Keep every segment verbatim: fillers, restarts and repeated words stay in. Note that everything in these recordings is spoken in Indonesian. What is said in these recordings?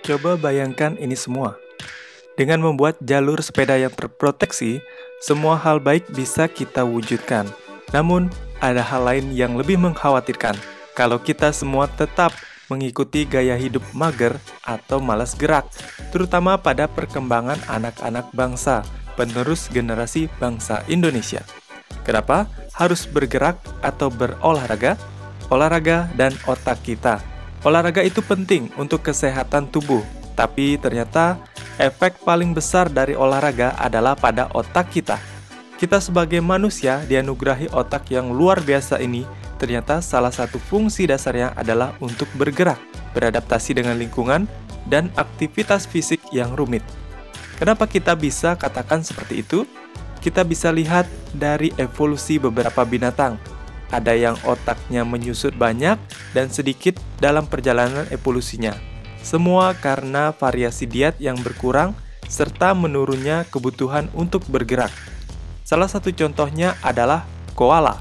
Coba bayangkan ini semua. Dengan membuat jalur sepeda yang terproteksi, semua hal baik bisa kita wujudkan. Namun, ada hal lain yang lebih mengkhawatirkan. Kalau kita semua tetap mengikuti gaya hidup mager atau malas gerak, terutama pada perkembangan anak-anak bangsa, penerus generasi bangsa Indonesia. Kenapa harus bergerak atau berolahraga? Olahraga dan otak kita. Olahraga itu penting untuk kesehatan tubuh, tapi ternyata efek paling besar dari olahraga adalah pada otak kita. Kita sebagai manusia dianugerahi otak yang luar biasa ini, ternyata salah satu fungsi dasarnya adalah untuk bergerak, beradaptasi dengan lingkungan, dan aktivitas fisik yang rumit. Kenapa kita bisa katakan seperti itu? Kita bisa lihat dari evolusi beberapa binatang. Ada yang otaknya menyusut banyak dan sedikit dalam perjalanan evolusinya. Semua karena variasi diet yang berkurang serta menurunnya kebutuhan untuk bergerak. Salah satu contohnya adalah koala.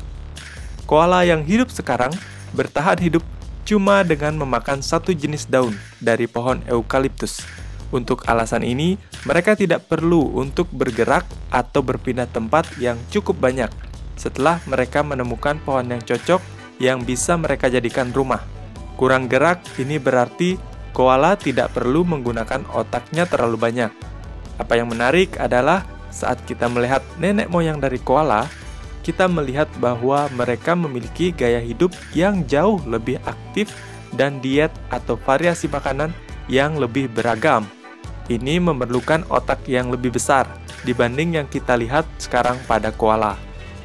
Koala yang hidup sekarang bertahan hidup cuma dengan memakan satu jenis daun dari pohon eukaliptus. Untuk alasan ini, mereka tidak perlu untuk bergerak atau berpindah tempat yang cukup banyak setelah mereka menemukan pohon yang cocok yang bisa mereka jadikan rumah. Kurang gerak ini berarti koala tidak perlu menggunakan otaknya terlalu banyak. Apa yang menarik adalah saat kita melihat nenek moyang dari koala, kita melihat bahwa mereka memiliki gaya hidup yang jauh lebih aktif dan diet atau variasi makanan yang lebih beragam. Ini memerlukan otak yang lebih besar dibanding yang kita lihat sekarang pada koala.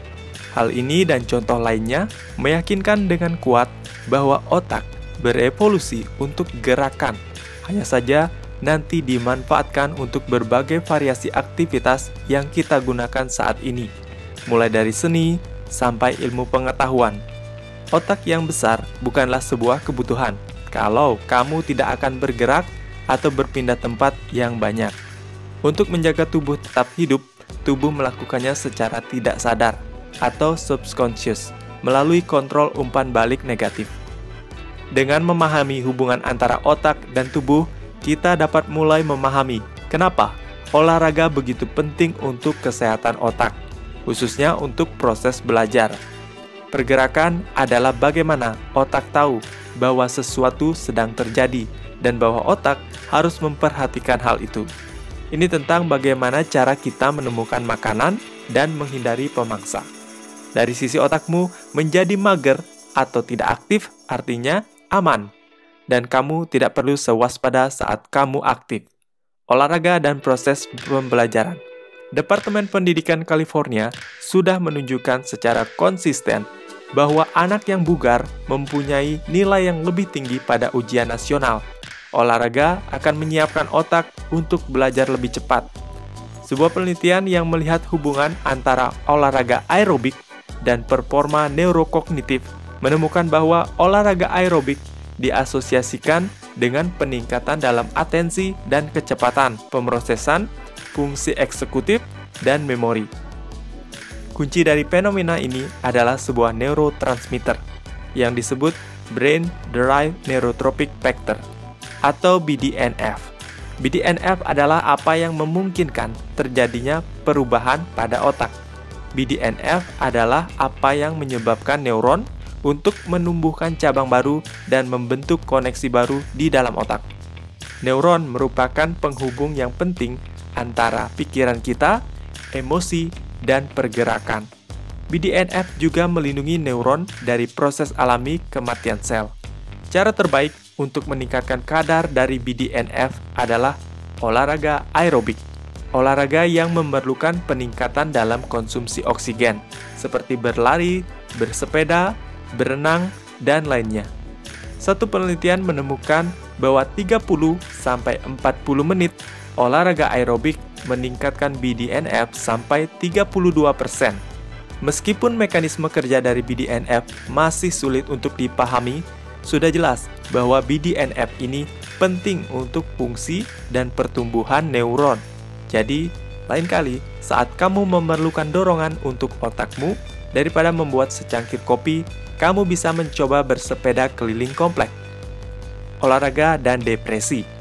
Hal ini dan contoh lainnya meyakinkan dengan kuat bahwa otak berevolusi untuk gerakan. Hanya saja nanti dimanfaatkan untuk berbagai variasi aktivitas yang kita gunakan saat ini, mulai dari seni sampai ilmu pengetahuan. Otak yang besar bukanlah sebuah kebutuhan kalau kamu tidak akan bergerak atau berpindah tempat yang banyak. Untuk menjaga tubuh tetap hidup, tubuh melakukannya secara tidak sadar atau subconscious melalui kontrol umpan balik negatif. Dengan memahami hubungan antara otak dan tubuh, kita dapat mulai memahami kenapa olahraga begitu penting untuk kesehatan otak, khususnya untuk proses belajar. Pergerakan adalah bagaimana otak tahu bahwa sesuatu sedang terjadi dan bahwa otak harus memperhatikan hal itu. Ini tentang bagaimana cara kita menemukan makanan dan menghindari pemangsa. Dari sisi otakmu, menjadi mager atau tidak aktif artinya aman, dan kamu tidak perlu sewaspada saat kamu aktif. Olahraga dan proses pembelajaran. Departemen Pendidikan California sudah menunjukkan secara konsisten bahwa anak yang bugar mempunyai nilai yang lebih tinggi pada ujian nasional. Olahraga akan menyiapkan otak untuk belajar lebih cepat. Sebuah penelitian yang melihat hubungan antara olahraga aerobik dan performa neurokognitif menemukan bahwa olahraga aerobik diasosiasikan dengan peningkatan dalam atensi dan kecepatan pemrosesan, fungsi eksekutif, dan memori. Kunci dari fenomena ini adalah sebuah neurotransmitter yang disebut Brain Derived Neurotrophic Factor atau B D N F. B D N F adalah apa yang memungkinkan terjadinya perubahan pada otak. B D N F adalah apa yang menyebabkan neuron untuk menumbuhkan cabang baru dan membentuk koneksi baru di dalam otak. Neuron merupakan penghubung yang penting antara pikiran kita, emosi, dan pergerakan. B D N F juga melindungi neuron dari proses alami kematian sel. Cara terbaik untuk meningkatkan kadar dari B D N F adalah olahraga aerobik. Olahraga yang memerlukan peningkatan dalam konsumsi oksigen, seperti berlari, bersepeda, berenang, dan lainnya. Satu penelitian menemukan bahwa tiga puluh sampai empat puluh menit olahraga aerobik meningkatkan B D N F sampai tiga puluh dua persen. Meskipun mekanisme kerja dari B D N F masih sulit untuk dipahami, sudah jelas bahwa B D N F ini penting untuk fungsi dan pertumbuhan neuron. Jadi, lain kali saat kamu memerlukan dorongan untuk otakmu, daripada membuat secangkir kopi, kamu bisa mencoba bersepeda keliling komplek. Olahraga dan depresi.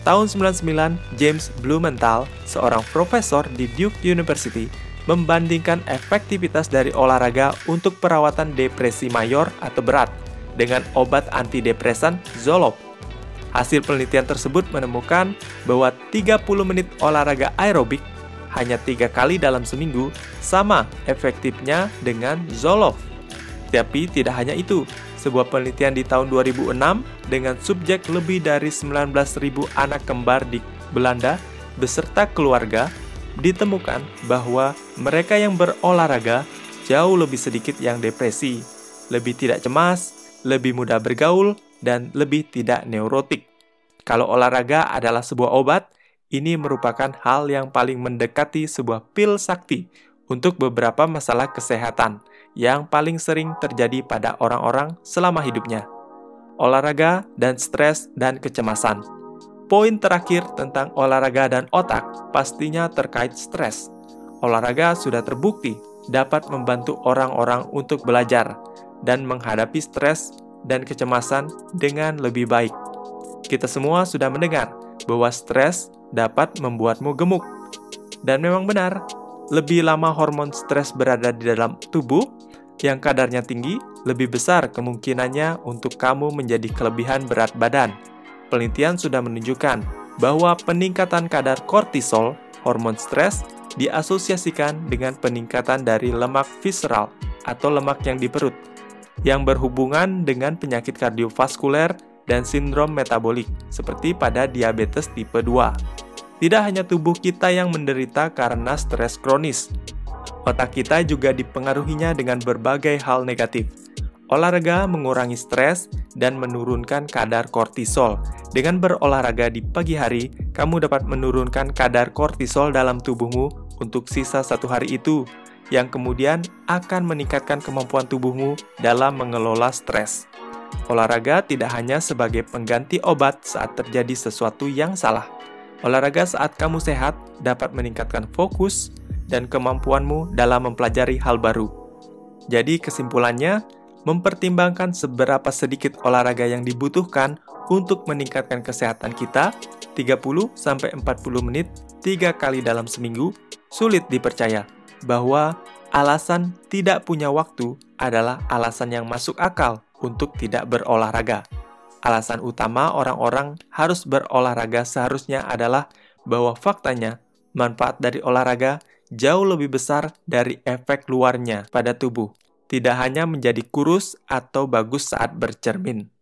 tahun sembilan puluh sembilan, James Blumenthal, seorang profesor di Duke University, membandingkan efektivitas dari olahraga untuk perawatan depresi mayor atau berat dengan obat antidepresan Zoloft. Hasil penelitian tersebut menemukan bahwa tiga puluh menit olahraga aerobik hanya tiga kali dalam seminggu sama efektifnya dengan Zoloft. Tapi tidak hanya itu, sebuah penelitian di tahun dua ribu enam dengan subjek lebih dari sembilan belas ribu anak kembar di Belanda beserta keluarga ditemukan bahwa mereka yang berolahraga jauh lebih sedikit yang depresi, lebih tidak cemas, lebih mudah bergaul, dan lebih tidak neurotik. Kalau olahraga adalah sebuah obat, ini merupakan hal yang paling mendekati sebuah pil sakti untuk beberapa masalah kesehatan yang paling sering terjadi pada orang-orang selama hidupnya. Olahraga dan stres dan kecemasan. Poin terakhir tentang olahraga dan otak pastinya terkait stres. Olahraga sudah terbukti dapat membantu orang-orang untuk belajar dan menghadapi stres dan kecemasan dengan lebih baik. Kita semua sudah mendengar bahwa stres dapat membuatmu gemuk. Dan memang benar, lebih lama hormon stres berada di dalam tubuh yang kadarnya tinggi, lebih besar kemungkinannya untuk kamu menjadi kelebihan berat badan. Penelitian sudah menunjukkan bahwa peningkatan kadar kortisol, hormon stres, diasosiasikan dengan peningkatan dari lemak visceral atau lemak yang di perut, yang berhubungan dengan penyakit kardiovaskuler dan sindrom metabolik, seperti pada diabetes tipe dua. Tidak hanya tubuh kita yang menderita karena stres kronis, otak kita juga dipengaruhinya dengan berbagai hal negatif. Olahraga mengurangi stres dan menurunkan kadar kortisol. Dengan berolahraga di pagi hari, kamu dapat menurunkan kadar kortisol dalam tubuhmu untuk sisa satu hari itu, yang kemudian akan meningkatkan kemampuan tubuhmu dalam mengelola stres. Olahraga tidak hanya sebagai pengganti obat saat terjadi sesuatu yang salah. Olahraga saat kamu sehat dapat meningkatkan fokus dan kemampuanmu dalam mempelajari hal baru. Jadi kesimpulannya, mempertimbangkan seberapa sedikit olahraga yang dibutuhkan untuk meningkatkan kesehatan kita, tiga puluh sampai empat puluh menit tiga kali dalam seminggu, sulit dipercaya bahwa alasan tidak punya waktu adalah alasan yang masuk akal untuk tidak berolahraga. Alasan utama orang-orang harus berolahraga seharusnya adalah bahwa faktanya manfaat dari olahraga jauh lebih besar dari efek luarnya pada tubuh. Tidak hanya menjadi kurus atau bagus saat bercermin.